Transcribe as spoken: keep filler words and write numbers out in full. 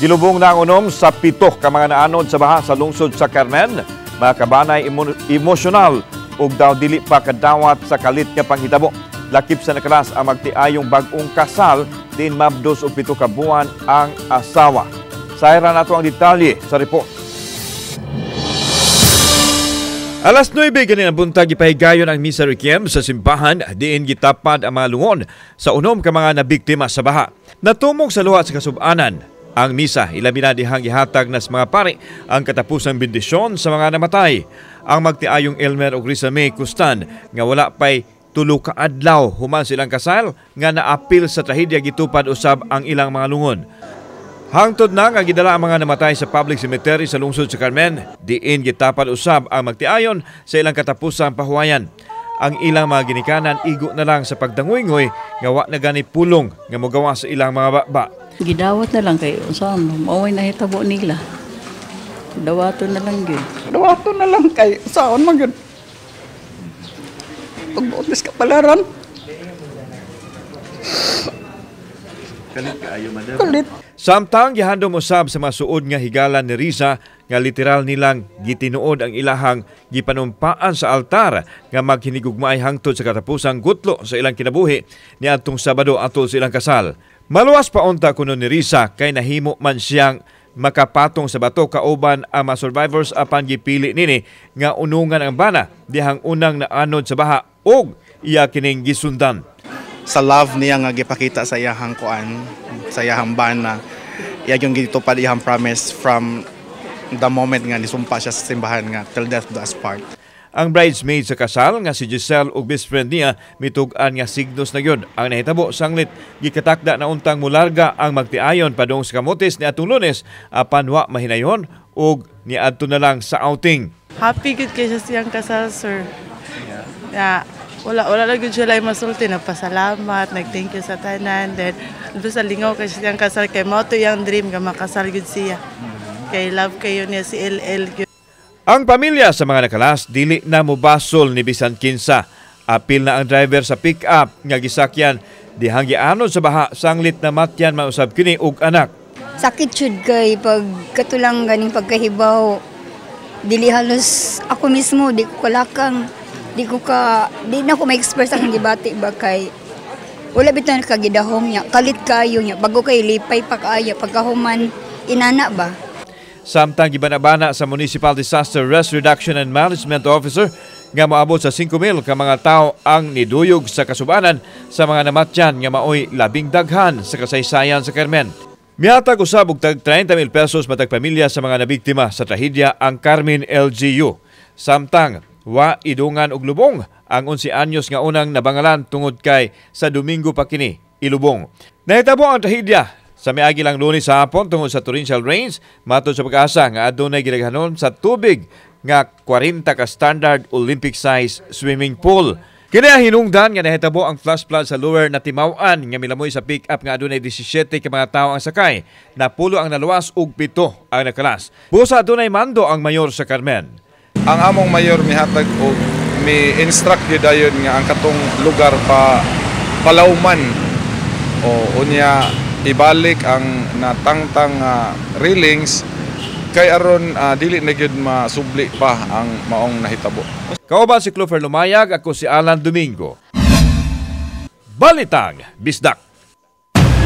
Gilubong na ang unom sa pito ka mga naanod sa baha sa lungsod sa Carmen. Mga kabanay emo- emosyonal ug daw dili pa kadawat sa kalit nga panghitabo. Lakip sa nakalas ang magtiayong bag-ong kasal din mabdos og pito ka buwan ang asawa. Sayra nato ang detalye sa report. Alas nuwebe ganina buntag gipahigayon ang misa requiem sa simbahan diin gitapad ang mga lungon sa unom ka mga nabiktima sa baha. Natumog sa luha sa kasub-anan ang misa, ilabi na dihang gihatag na sa mga pari ang katapusang bendisyon sa mga namatay. Ang magtiayong Elmer ug Risa May Kustan nga wala pay tulo ka adlaw human silang kasal nga naapil sa trahedya gitupad usab ang ilang mga lungon. Hangtod na nga gidala ang mga namatay sa public cemetery sa lungsod sa Carmen, diin gitapad usab ang magtiayon sa ilang katapusang pahuwayan. Ang ilang mga ginikanan igo na lang sa pagdangoy-ngoy nga wa na gani pulong nga mogawa sa ilang mga baba. Gidawat na lang kayo. Saan? Mauwi na hitabo nila. Dawato na lang yun. Dawato na lang kayo. Saan man yun? Pagbuotis ka palaran. Kalit ka ayo, madam. Kalit. Samtang gihandom usab sa mga suod nga higalan ni Risa nga literal nilang gitinuod ang ilahang gipanumpaan sa altar nga maghinigugmaay hangtod sa katapusang gutlo sa ilang kinabuhi niadtong Sabado atol sa ilang kasal. Maluwas pa unta kuno ni Risa kay nahimo man siyang makapatong sa bato kauban ang mga survivors apan gipili nini nga unungan ang bana dihang unang naanod sa baha ug iya kining gisundan. Sa love niya nga gipakita sa iyahang kuan, sa iyahang bana, iya yung gitupad iyahang promise from the moment nga nisumpa siya sa simbahan nga till death do us part. Ang bridesmaid sa kasal nga si Giselle ug best friend niya mitug-an nga signos na gyud ang nahitabo sanglit gikatakda na untang mularga ang magtiayon padung sa kamotes ni atong Lunes apan wa mahinayon ug niadto na lang sa outing. Happy good kay sa siyang kasal, sir. Yeah. Wala wala lang gyud siya lay masulti, nagpasalamat, nag-thank you sa tanan, then sa lingaw kay siyang kasal kay mao to yang dream nga makasal gyud siya. Kay love kayo niya si L L gyud. Ang pamilya sa mga nakalas dili na mobasol ni bisan kinsa. Apil na ang driver sa pick-up nga gisakyan dihang gianod sa baha sanglit na matyan mausab kini og anak. Sakit jud kay pag katulang ganing pagkahibaw. Dili halos ako mismo di ko kalakang, di ko ka di na ko ma-express ang gibati ba kay wala bitan ka gidahom nya kalit kayo nya bago kay lipay pa kaayo pagkahuman inana ba. Samtang gibanabana sa Municipal Disaster Risk Reduction and Management Officer nga moabot sa five mil ka mga tao ang niduyog sa kasubanan sa mga namatyan nga maoy labing daghan sa kasaysayan sa Carmen. Mihatag usab og tag thirty mil pesos matag pamilya sa mga nabiktima sa trahedya ang Carmen L G U. Samtang wa idungan og lubong ang eleven anyos nga unang nabangalan tungod kay sa Domingo pa kini ilubong. Nahitabo ang trahedya sa miagi lang Lunes sa hapon tungod sa torrential rains, matod sa pag-asa nga adunay gidaghanon sa tubig nga forty ka standard Olympic size swimming pool. Kini ang hinungdan nga nahitabo ang flash flood sa lower na Timawan nga milamoy sa pick-up nga adunay seventeen ka mga tawo ang sakay. Napulo ang naluwas ug pito ang nakalas. Busa adunay mando ang mayor sa Carmen. Ang among mayor mihatag og mi-instruct gyud ayon nga ang katong lugar pa palawman o unya ibalik ang natangtang uh, railings kay aron uh, dili na gyud masubli pa ang maong nahitabo. Kauban si Clover Lumayag, ako si Alan Domingo. Balitang Bisdak.